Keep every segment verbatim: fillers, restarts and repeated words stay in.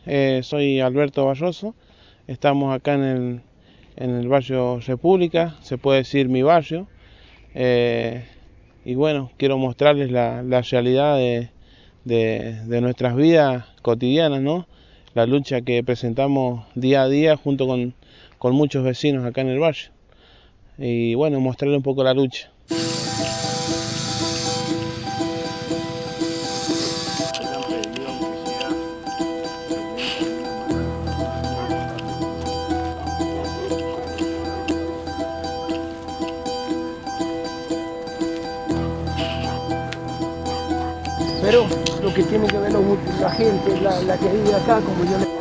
eh, soy Alberto Barroso, estamos acá en el, en el barrio República, se puede decir mi barrio, eh, y bueno, quiero mostrarles la, la realidad de, de, de nuestras vidas cotidianas, ¿no? La lucha que presentamos día a día junto con, con muchos vecinos acá en el barrio, y bueno, mostrarles un poco la lucha. Pero lo que tiene que ver la gente, la, la que vive acá, como yo le...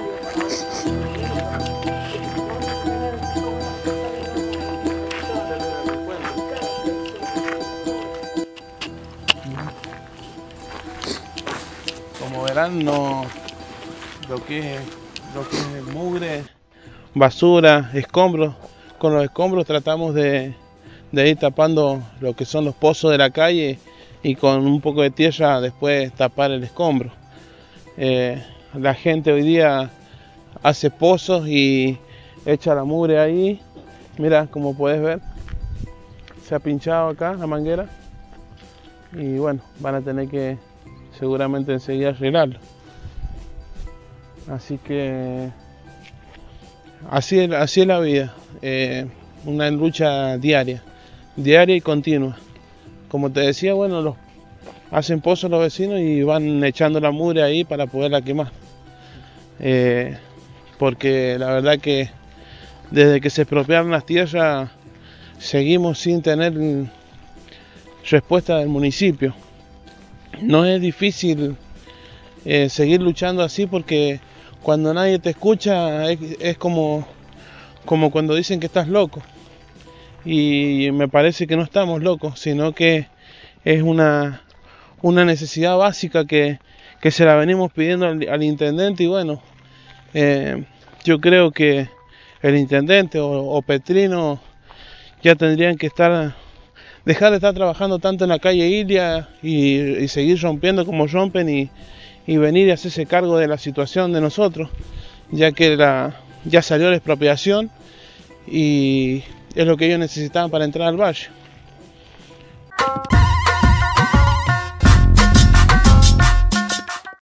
Como verán, no, lo que es, lo que es mugre, basura, escombros, con los escombros tratamos de, de ir tapando lo que son los pozos de la calle y con un poco de tierra después tapar el escombro. Eh, la gente hoy día hace pozos y echa la mugre ahí. Mira, como puedes ver, se ha pinchado acá la manguera y bueno, van a tener que seguramente enseguida arreglarlo. Así que así es, así es la vida, eh, una lucha diaria, diaria y continua. Como te decía, bueno, los, hacen pozos los vecinos y van echando la mugre ahí para poderla quemar. Eh, porque la verdad que desde que se expropiaron las tierras seguimos sin tener respuesta del municipio. No es difícil eh, seguir luchando así porque cuando nadie te escucha es, es como, como cuando dicen que estás loco. Y me parece que no estamos locos, sino que es una, una necesidad básica que, que se la venimos pidiendo al, al intendente y bueno, eh, yo creo que el intendente o, o Petrino ya tendrían que estar, dejar de estar trabajando tanto en la calle Ilia y, y seguir rompiendo como rompen y, y venir y hacerse cargo de la situación de nosotros, ya que la, ya salió la expropiación y es lo que ellos necesitaban para entrar al barrio.